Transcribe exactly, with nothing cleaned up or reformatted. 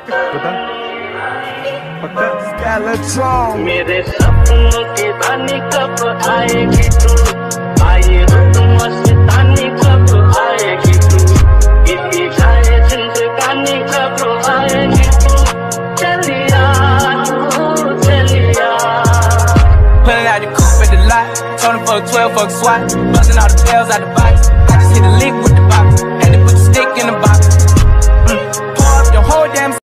बता पक्का मेरे सपनों की रानी कब आएगी तू, आए हो तुम मस्तानी कब आएगी तू, इतनी सारे जिंदगानी कब आएगी तू, चलिया तू चलिया। Pulling out the coupe at the lot, Tony fuck twelve, fuck SWAT, busting all the bells out the box. I just hit a lick with the box, had to put the stick in the box. Mm. Pour up the whole damn